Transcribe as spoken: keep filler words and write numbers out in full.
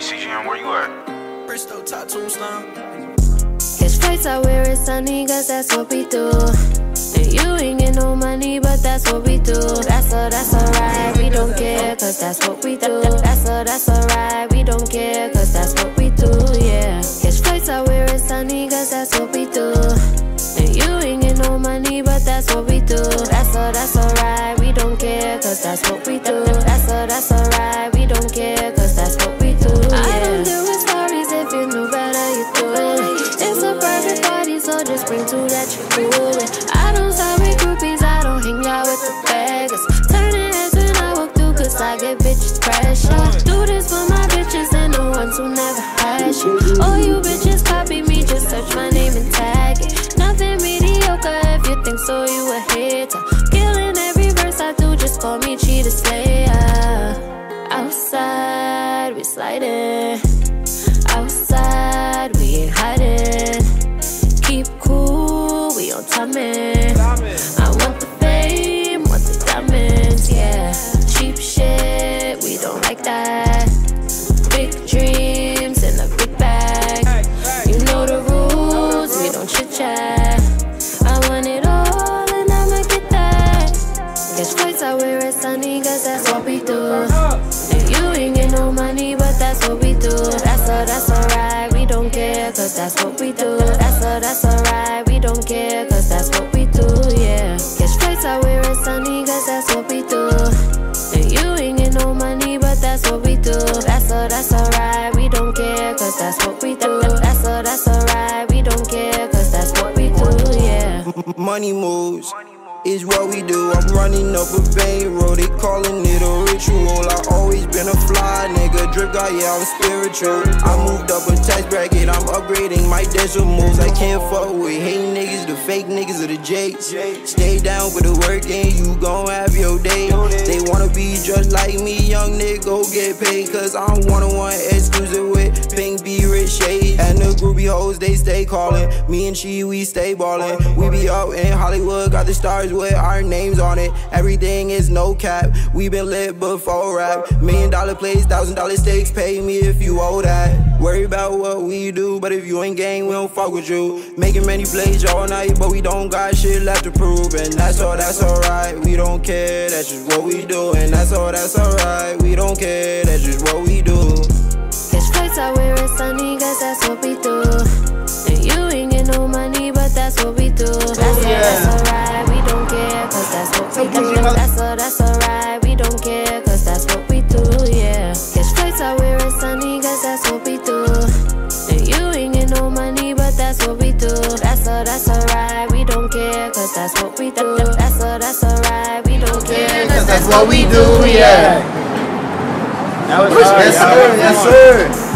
C G M, where you at? Bristol, top two slum. Catch flights out where it's sunny, cause that's what we do. And you ain't get no money, but that's what we do. That's all, that's alright, we don't care, cause that's what we do. That's all, that's alright, we don't care, cause that's what we do, yeah. Catch flights out where it's sunny, cause that's what we do. And you ain't get no money, but that's what we do. That's all, that's alright, we don't care, cause that's what we do. That's all, that's alright, we don't care, cause that's what we do, yeah. I don't do with stories, if you knew better, you do it. It's a private party, so just bring two that you cool with. I don't side with groupies, I don't hang out with the beggars. Turning heads when I walk through, cause I get bitches pressure. Do this for my bitches and the ones who never had shit. All you bitches copy me, just search my name and tag it. Nothing mediocre, if you think so, you a hater. Killing every verse I do, just call me Cheeche Slayer. Outside, we sliding. Outside, we ain't hiding. Keep cool, we on timing. I want the fame, want the diamonds, yeah. Cheap shit, we don't like that. Big dreams in a big bag. You know the rules, we don't chit chat. I want it all and I'ma get that. Catch flights out where it's sunny, cause that's what we do. And you ain't get no money, but that's what we do. That's all, that's alright, we don't care, cause that's what we do. That's all, that's alright, we don't care, cause that's what we do, yeah. Catch flights out where it's sunny, cause that's what we do. And you ain't get no money, but that's what we do. That's all, that's alright, we don't care, cause that's what we do. That's all, that's alright, we don't care, cause that's what we do, yeah. Money moves is what we do. I'm running up a bankroll, they calling it a ritual. I always been a fly nigga, drip guy, yeah, I'm spiritual. I moved up a tax bracket, I'm upgrading my decimals. I can't fuck with hating niggas, the fake niggas of the Jakes. Stay down with the work and you gon' have your day. They wanna be just like me, young nigga, go get paid. Cause I'm one-on-one exclusive with pink B rich shade. And the groupie hoes, they stay calling. Me and Cheeche, we stay ballin'. We be out in Hollywood, got the stars with our names on it. Everything is no cap, we been lit before rap. Million dollar plays, thousand dollar stakes, pay me if you owe that. Worry about what we do, but if you ain't gang, we don't fuck with you. Making many plays all night, but we don't got shit left to prove. And that's all, that's alright, we don't care, that's just what we do. And that's all, that's alright, we don't care, that's just what we do. Catch flights out where it's sunny, cause that's what we do. And you ain't get no money, but that's what we do. That's all, that's alright, we don't care, cause that's what we do. That's all, that's alright, we don't care, cause that's what we do, yeah. Catch flights out where it's sunny, cause that's what we do. And you ain't get no money, but that's what we do. That's all, that's alright, we don't care, cause that's what we do. That's all, that's alright, we don't care, cause that's what we do, yeah. That was hard. Yes, sir. Yes, sir.